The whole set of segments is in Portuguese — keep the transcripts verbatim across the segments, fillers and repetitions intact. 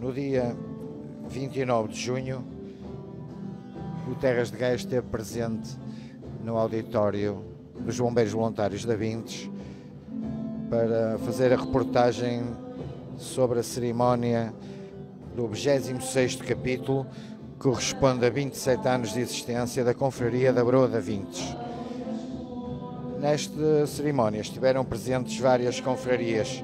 No dia vinte e nove de junho, o Terras de Gaia esteve presente no auditório dos Bombeiros Voluntários da Vintes para fazer a reportagem sobre a cerimónia do vigésimo sexto capítulo, que corresponde a vinte e sete anos de existência da Confraria da Broa da Vintes. Nesta cerimónia estiveram presentes várias confrarias: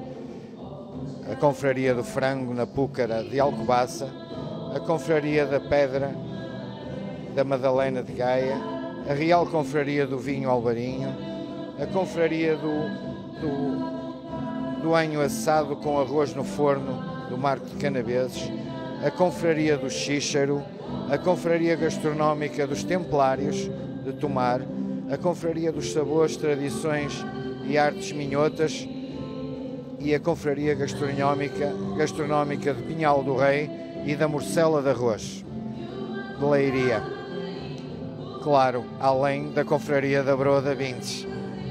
a Confraria do Frango na Púcara de Alcobaça, a Confraria da Pedra da Madalena de Gaia, a Real Confraria do Vinho Alvarinho, a Confraria do, do, do Anho Assado com Arroz no Forno do Marco de Canaveses, a Confraria do Xíxaro, a Confraria Gastronómica dos Templários de Tomar, a Confraria dos Sabores, Tradições e Artes Minhotas e a Confraria Gastronómica, Gastronómica de Pinhal do Rei e da Morcela de Arroz, de Leiria. Claro, além da Confraria da Broa da Vintes.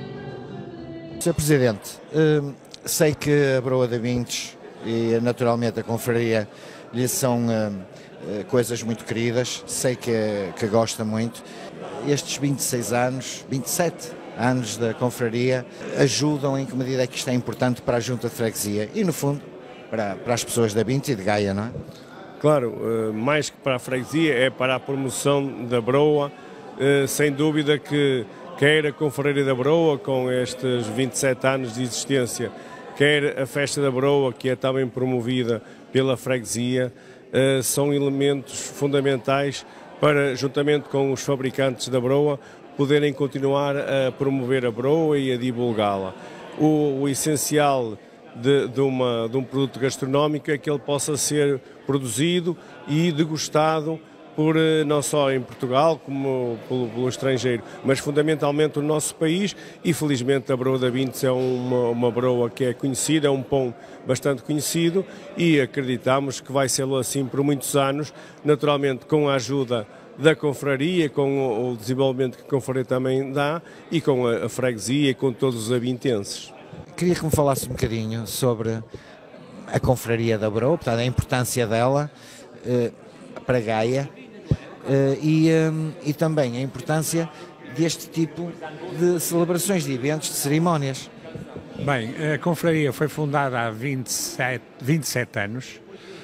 senhor Presidente, sei que a Broa da Vintes e naturalmente a Confraria lhe são coisas muito queridas, sei que, que gosta muito. Estes vinte e seis anos, vinte e sete anos da Confraria ajudam em que medida é que isto é importante para a Junta de Freguesia e, no fundo, para, para as pessoas da Vintes e de Gaia, não é? Claro, mais que para a freguesia, é para a promoção da Broa. Sem dúvida que quer a Confraria da Broa, com estes vinte e sete anos de existência, quer a Festa da Broa, que é também promovida pela freguesia, são elementos fundamentais para, juntamente com os fabricantes da Broa, poderem continuar a promover a Broa e a divulgá-la. O, o essencial de, de, uma, de um produto gastronómico é que ele possa ser produzido e degustado por, não só em Portugal como pelo, pelo estrangeiro, mas fundamentalmente no nosso país, e felizmente a Broa da Vintes é uma, uma broa que é conhecida, é um pão bastante conhecido, e acreditamos que vai ser assim por muitos anos, naturalmente com a ajuda da Confraria, com o desenvolvimento que a Confraria também dá, e com a, a freguesia e com todos os avintenses. Queria que me falasse um bocadinho sobre a Confraria da Broa, portanto, a importância dela eh, para Gaia, eh, e, eh, e também a importância deste tipo de celebrações, de eventos, de cerimónias. Bem, a Confraria foi fundada há vinte e sete, vinte e sete anos,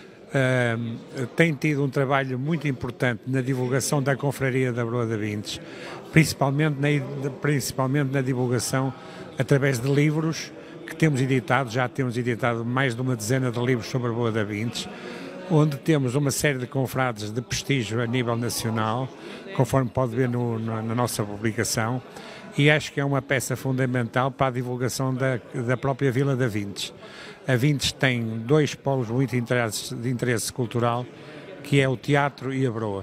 uh, tem tido um trabalho muito importante na divulgação da Confraria da Broa da Vintes, principalmente na, principalmente na divulgação através de livros que temos editado. Já temos editado mais de uma dezena de livros sobre a Broa da Vintes, onde temos uma série de confrades de prestígio a nível nacional, conforme pode ver no, na, na nossa publicação, e acho que é uma peça fundamental para a divulgação da, da própria Vila da Vintes. A Vintes tem dois polos muito de interesse, de interesse cultural, que é o teatro e a Broa.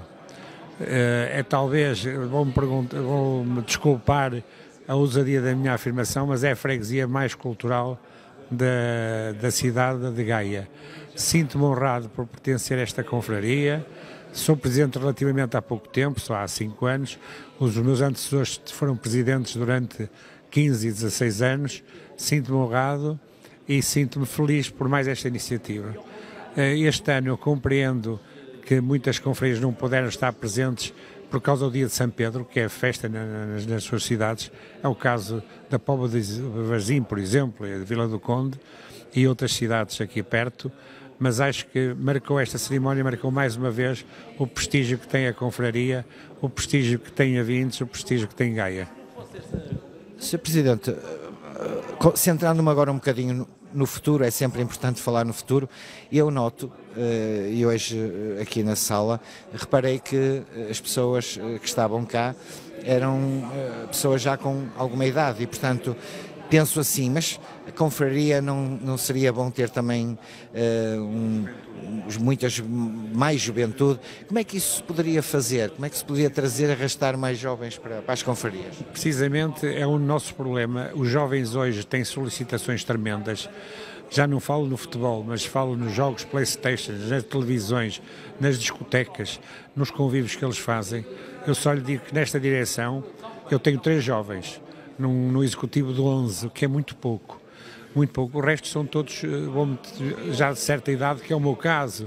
É talvez, vou-me perguntar, vou-me desculpar a ousadia da minha afirmação, mas é a freguesia mais cultural da, da cidade de Gaia. Sinto-me honrado por pertencer a esta confraria. Sou presidente relativamente há pouco tempo, só há cinco anos. Os meus antecessores foram presidentes durante quinze e dezasseis anos. Sinto-me honrado e sinto-me feliz por mais esta iniciativa. Este ano eu compreendo que muitas confrarias não puderam estar presentes por causa do dia de São Pedro, que é a festa nas, nas suas cidades. É o caso da Póvoa de Varzim, por exemplo, de Vila do Conde e outras cidades aqui perto. Mas acho que marcou esta cerimónia, marcou mais uma vez o prestígio que tem a Confraria, o prestígio que tem a Vintes, o prestígio que tem Gaia. senhor Presidente, centrando-me agora um bocadinho no futuro, é sempre importante falar no futuro. Eu noto, e hoje aqui na sala, reparei que as pessoas que estavam cá eram pessoas já com alguma idade e, portanto, penso assim, mas a Confraria não, não seria bom ter também uh, um, muitas, mais juventude? Como é que isso se poderia fazer? Como é que se poderia trazer, arrastar mais jovens para, para as confrarias? Precisamente é o nosso problema. Os jovens hoje têm solicitações tremendas. Já não falo no futebol, mas falo nos jogos PlayStation, nas televisões, nas discotecas, nos convívios que eles fazem. Eu só lhe digo que nesta direção eu tenho três jovens no, no executivo de onze, o que é muito pouco. Muito pouco. O resto são todos já de certa idade, que é o meu caso.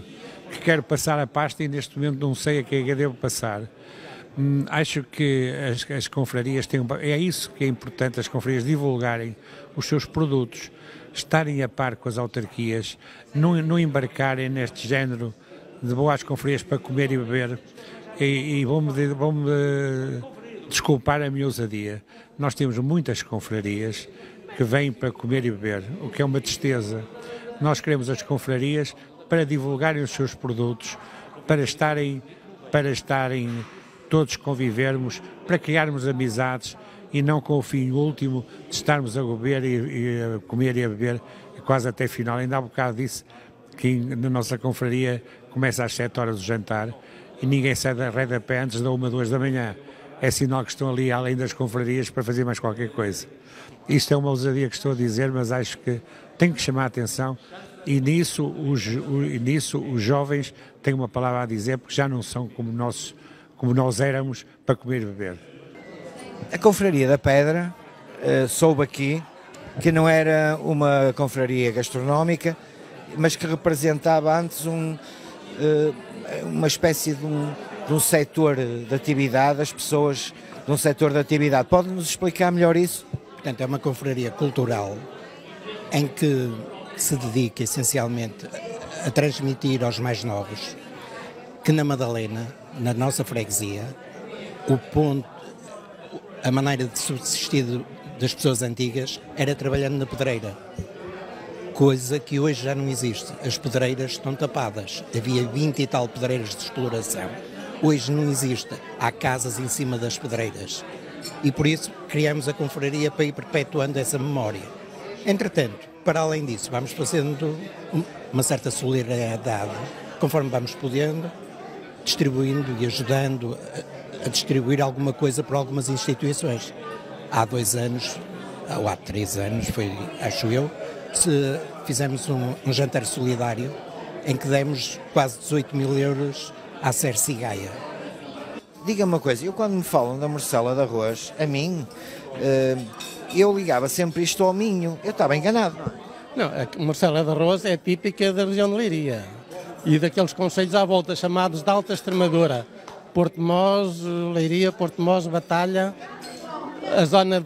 que quero passar a pasta e neste momento não sei a quem é que devo passar. Hum, acho que as, as confrarias têm um, é isso que é importante, as confrarias divulgarem os seus produtos, estarem a par com as autarquias, não, não embarcarem neste género de boas confrarias para comer e beber. E, e vou-me vou desculpar a minha ousadia. Nós temos muitas confrarias que vêm para comer e beber, o que é uma tristeza. Nós queremos as confrarias para divulgarem os seus produtos, para estarem, para estarem todos convivermos, para criarmos amizades e não com o fim último de estarmos a beber e, e a comer e a beber quase até final. Ainda há um bocado disse que na nossa confraria começa às sete horas do jantar e ninguém sai da rede a pé antes da uma, duas da manhã. É sinal que estão ali além das confrarias para fazer mais qualquer coisa. Isto é uma ousadia que estou a dizer, mas acho que tem que chamar a atenção e nisso os, o, e nisso os jovens têm uma palavra a dizer, porque já não são como nós, como nós éramos para comer e beber. A Confraria da Pedra uh, soube aqui que não era uma confraria gastronómica, mas que representava antes um, uh, uma espécie de um, de um setor de atividade, as pessoas de um setor de atividade. Pode-nos explicar melhor isso? Portanto, é uma confraria cultural em que se dedica essencialmente a transmitir aos mais novos que na Madalena, na nossa freguesia, o ponto, a maneira de subsistir das pessoas antigas era trabalhando na pedreira, coisa que hoje já não existe. As pedreiras estão tapadas, havia vinte e tal pedreiras de exploração, hoje não existe, há casas em cima das pedreiras e por isso criamos a confraria para ir perpetuando essa memória. Entretanto, para além disso, vamos fazendo uma certa solidariedade, conforme vamos podendo, distribuindo e ajudando a, a distribuir alguma coisa para algumas instituições. Há dois anos, ou há três anos, foi, acho eu, se fizemos um, um jantar solidário em que demos quase dezoito mil euros à Cerci Gaia. Diga-me uma coisa, eu quando me falam da morcela de arroz, a mim, eu ligava sempre isto ao Minho, eu estava enganado. Não, a morcela de arroz é típica da região de Leiria e daqueles concelhos à volta chamados de Alta Extremadura, Porto Mós, Leiria, Porto Mós, Batalha, a zona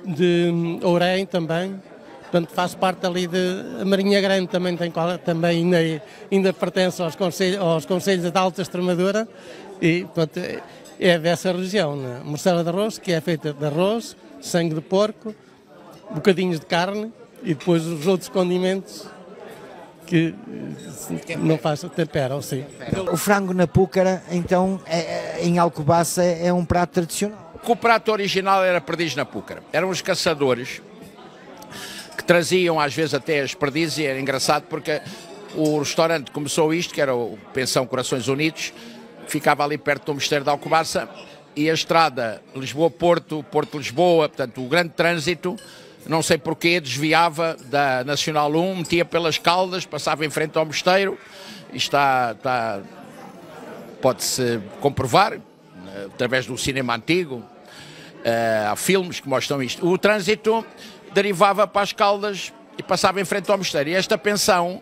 de Ourém também, portanto faz parte ali de a Marinha Grande também, tem, também ainda, ainda pertence aos concelhos, aos concelhos de Alta Extremadura e portanto é dessa região, né? Morcela de arroz, que é feita de arroz, sangue de porco, bocadinhos de carne e depois os outros condimentos que não fazem temperam, sim. O frango na púcara, então, é, em Alcobaça é um prato tradicional. O prato original era perdiz na púcara. Eram os caçadores que traziam às vezes até as perdizes e era engraçado porque o restaurante começou isto, que era o Pensão Corações Unidos, ficava ali perto do Mosteiro de Alcobaça e a estrada Lisboa-Porto, Porto-Lisboa, portanto o grande trânsito, não sei porquê, desviava da Nacional um, metia pelas Caldas, passava em frente ao Mosteiro, e está, está pode-se comprovar, através do cinema antigo, uh, há filmes que mostram isto. O trânsito derivava para as Caldas e passava em frente ao Mosteiro. E esta pensão,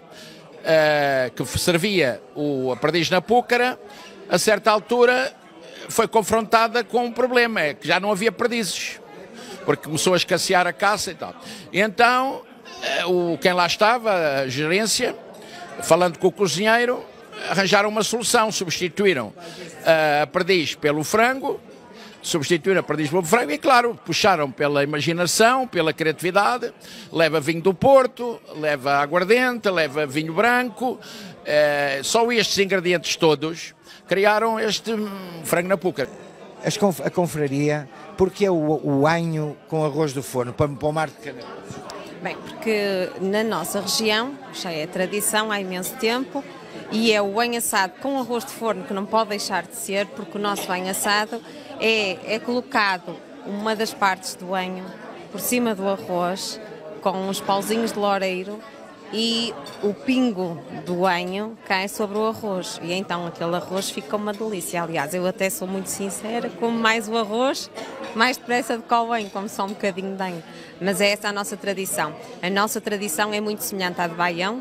uh, que servia o, a perdiz na púcara, a certa altura foi confrontada com um problema, é que já não havia perdizes, porque começou a escassear a caça e tal. E então, o, quem lá estava, a gerência, falando com o cozinheiro, arranjaram uma solução, substituíram a perdiz pelo frango, substituíram a perdiz pelo frango e, claro, puxaram pela imaginação, pela criatividade, leva vinho do Porto, leva aguardente, leva vinho branco, eh, só estes ingredientes todos criaram este frango na púcara. A confraria, porque é o, o anho com arroz do forno, para, para o mar de Canelas? Bem, porque na nossa região, já é tradição há imenso tempo, e é o anho assado com arroz de forno, que não pode deixar de ser, porque o nosso anho assado é, é colocado uma das partes do anho por cima do arroz, com os pauzinhos de loureiro, e o pingo do anho cai sobre o arroz e então aquele arroz fica uma delícia. Aliás, eu até sou muito sincera, como mais o arroz, mais depressa do que o anho, como só um bocadinho de anho. Mas é essa a nossa tradição. A nossa tradição é muito semelhante à de Baião,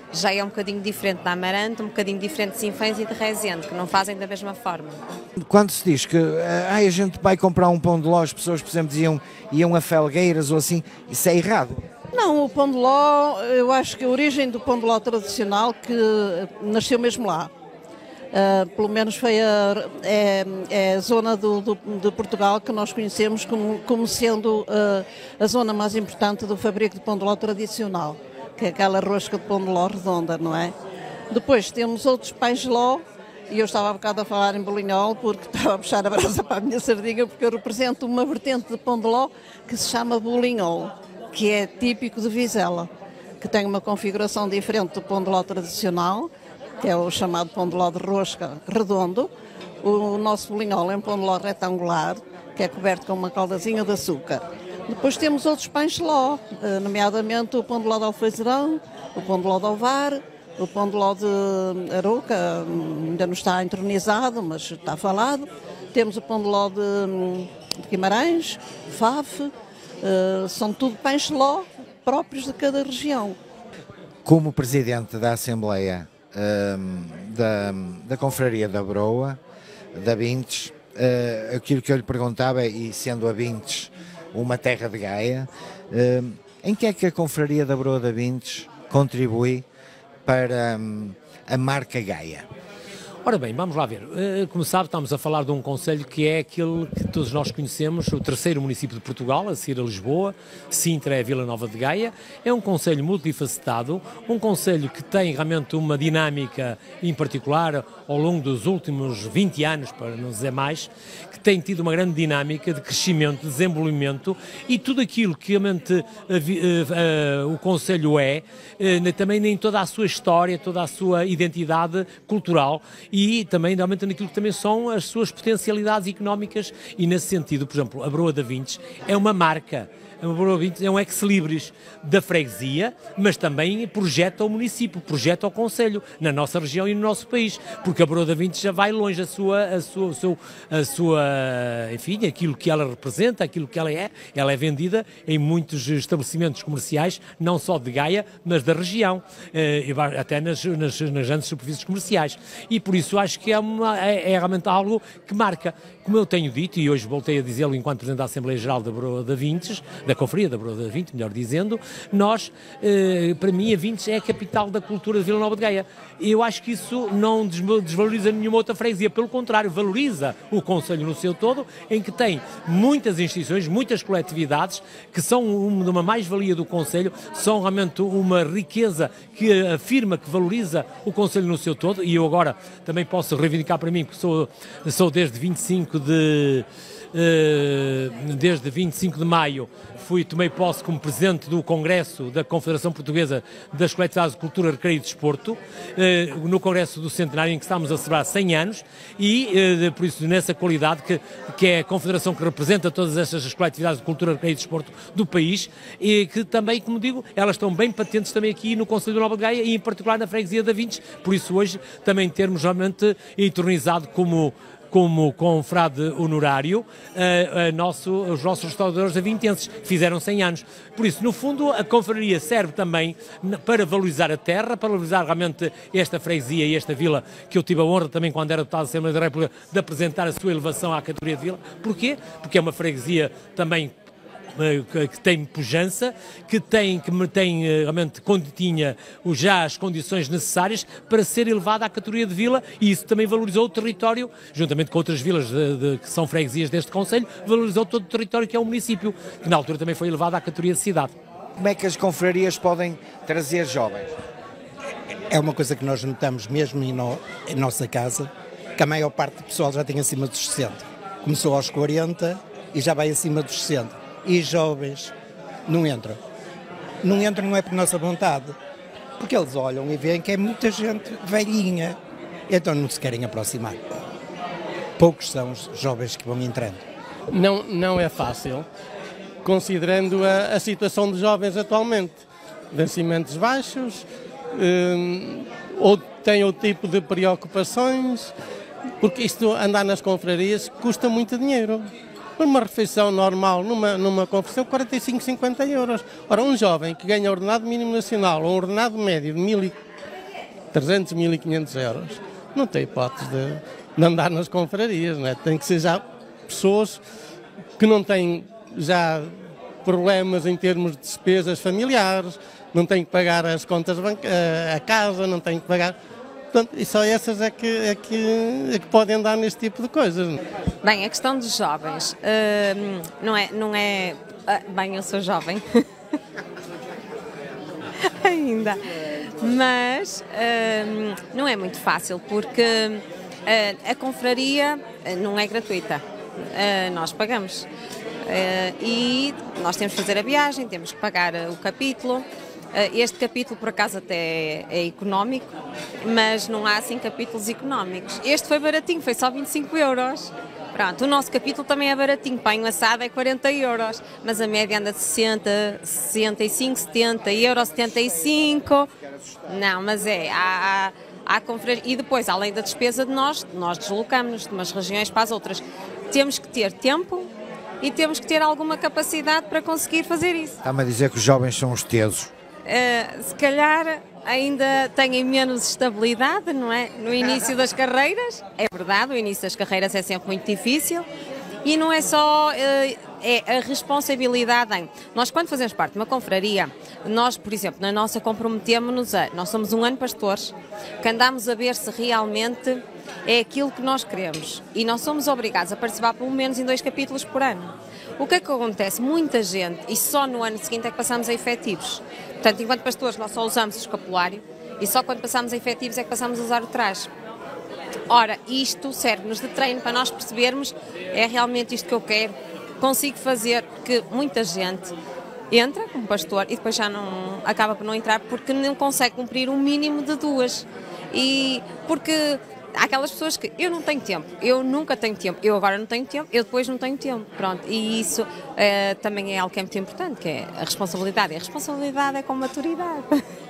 já é um bocadinho diferente da Amarante, um bocadinho diferente de Sinfãs e de Rezende, que não fazem da mesma forma. Quando se diz que ah, a gente vai comprar um pão de ló, as pessoas, por exemplo, iam, iam a Felgueiras ou assim, isso é errado. Não, o pão de ló, eu acho que a origem do pão de ló tradicional que nasceu mesmo lá. Uh, pelo menos foi a, é, é a zona do, do, de Portugal que nós conhecemos como, como sendo uh, a zona mais importante do fabrico de pão de ló tradicional, que é aquela rosca de pão de ló redonda, não é? Depois temos outros pães de ló, e eu estava há bocado a falar em bolinhol porque estava a puxar a brasa para a minha sardinha, porque eu represento uma vertente de pão de ló que se chama bolinhol, que é típico de Vizela, que tem uma configuração diferente do pão de ló tradicional, que é o chamado pão de ló de rosca redondo. O nosso bolinhol é um pão de ló retangular, que é coberto com uma caldazinha de açúcar. Depois temos outros pães de ló, nomeadamente o pão de ló de alfeizerão, o pão de ló de ovar, o pão de ló de Arouca, ainda não está entronizado, mas está falado. Temos o pão de ló de, de Guimarães, Faf, uh, são tudo pães de ló próprios de cada região. Como presidente da Assembleia um, da, da Confraria da Broa, da Vintes, uh, aquilo que eu lhe perguntava, e sendo a Vintes uma terra de Gaia, uh, em que é que a Confraria da Broa da Vintes contribui para um, a marca Gaia? Ora bem, vamos lá ver. Como sabe, estamos a falar de um concelho que é aquele que todos nós conhecemos, o terceiro município de Portugal, a seguir a Lisboa. Sintra é a Vila Nova de Gaia. É um concelho multifacetado, um concelho que tem realmente uma dinâmica em particular ao longo dos últimos vinte anos, para não dizer mais, que tem tido uma grande dinâmica de crescimento, de desenvolvimento, e tudo aquilo que realmente uh, uh, uh, o concelho é, uh, também nem toda a sua história, toda a sua identidade cultural, e também realmente naquilo que também são as suas potencialidades económicas, e nesse sentido, por exemplo, a Broa da Vintes é uma marca. A Broa da Vintes é um ex-libris da freguesia, mas também projeta o município, projeta o concelho, na nossa região e no nosso país, porque a Broa da Vintes já vai longe a sua, a sua, o seu, a sua, enfim, aquilo que ela representa, aquilo que ela é. Ela é vendida em muitos estabelecimentos comerciais, não só de Gaia, mas da região, até nas, nas, nas grandes superfícies comerciais. E por isso acho que é, uma, é, é realmente algo que marca. Como eu tenho dito, e hoje voltei a dizê-lo enquanto Presidente da Assembleia Geral da Broa da Vintes, da Confraria da Broa da Vintes, melhor dizendo, nós, eh, para mim, a Vintes é a capital da cultura de Vila Nova de Gaia. Eu acho que isso não desvaloriza nenhuma outra freguesia, pelo contrário, valoriza o concelho no seu todo, em que tem muitas instituições, muitas coletividades, que são uma, uma mais-valia do concelho, são realmente uma riqueza que afirma, que valoriza o concelho no seu todo, e eu agora também posso reivindicar para mim, porque sou, sou desde vinte e cinco de... Uh, desde vinte e cinco de maio fui, tomei posse como Presidente do Congresso da Confederação Portuguesa das Coletividades de Cultura, Recreio e Desporto, uh, no Congresso do Centenário, em que estamos a celebrar cem anos, e uh, por isso nessa qualidade que, que é a Confederação que representa todas estas coletividades de cultura, recreio e desporto do país, e que também, como digo, elas estão bem patentes também aqui no Concelho de Nova de Gaia e em particular na freguesia da Vintes, por isso hoje também termos realmente entronizado como como confrade honorário, a, a nosso, os nossos restauradores avintenses, fizeram cem anos. Por isso, no fundo, a confraria serve também para valorizar a terra, para valorizar realmente esta freguesia e esta vila, que eu tive a honra também, quando era deputado da Assembleia da República, de apresentar a sua elevação à categoria de vila. Porquê? Porque é uma freguesia também que tem pujança, que tem, que tem realmente, quando tinha já as condições necessárias para ser elevada à categoria de vila, e isso também valorizou o território, juntamente com outras vilas de, de, que são freguesias deste concelho, valorizou todo o território que é o município, que na altura também foi elevado à categoria de cidade. Como é que as confrarias podem trazer jovens? É uma coisa que nós notamos mesmo em, no, em nossa casa, que a maior parte do pessoal já tem acima dos sessenta. Começou aos quarenta e já vai acima dos sessenta. E jovens não entram. Não entram não é por nossa vontade, porque eles olham e veem que é muita gente velhinha, então não se querem aproximar. Poucos são os jovens que vão entrando. Não, não é fácil, considerando a, a situação dos jovens atualmente. Vencimentos baixos, hum, ou têm outro tipo de preocupações, porque isto, andar nas confrarias, custa muito dinheiro. Uma refeição normal, numa, numa confissão, quarenta e cinco, cinquenta euros. Ora, um jovem que ganha ordenado mínimo nacional ou um ordenado médio de mil e trezentos, mil e quinhentos euros, não tem hipótese de, de andar nas confrarias, não é? Tem que ser já pessoas que não têm já problemas em termos de despesas familiares, não têm que pagar as contas bancárias, a casa, não têm que pagar... Portanto, e só essas é que, é, que, é que podem andar neste tipo de coisas. Bem, a questão dos jovens uh, não é... Não é uh, bem, eu sou jovem. Ainda. Mas uh, não é muito fácil, porque uh, a confraria não é gratuita. Uh, nós pagamos. Uh, e nós temos que fazer a viagem, temos que pagar uh, o capítulo. Este capítulo, por acaso, até é, é económico, mas não há assim capítulos económicos. Este foi baratinho, foi só vinte e cinco euros. Pronto, o nosso capítulo também é baratinho, pão assado é quarenta euros, mas a média anda de sessenta, sessenta e cinco, setenta euros, setenta e cinco. Não, mas é, há, há, há confraria. E depois, além da despesa de nós, nós deslocamos-nos de umas regiões para as outras. Temos que ter tempo e temos que ter alguma capacidade para conseguir fazer isso. Está-me a dizer que os jovens são os tesos. Uh, se calhar ainda têm menos estabilidade, não é? No início das carreiras, é verdade, o início das carreiras é sempre muito difícil e não é só, uh, é a responsabilidade em... Nós, quando fazemos parte de uma confraria, nós, por exemplo, na nossa comprometemos-nos a... Nós somos um ano pastores, que andamos a ver se realmente é aquilo que nós queremos e nós somos obrigados a participar pelo menos em dois capítulos por ano. O que é que acontece? Muita gente, e só no ano seguinte é que passamos a efetivos. Portanto, enquanto pastores nós só usamos o escapulário e só quando passamos a efetivos é que passamos a usar o traje. Ora, isto serve-nos de treino para nós percebermos, é realmente isto que eu quero, consigo fazer, porque muita gente entra como pastor e depois já não acaba por não entrar porque não consegue cumprir um mínimo de duas. E porque... Há aquelas pessoas que eu não tenho tempo, eu nunca tenho tempo, eu agora não tenho tempo, eu depois não tenho tempo, pronto. E isso uh, também é algo que é muito importante, que é a responsabilidade. E a responsabilidade é com maturidade.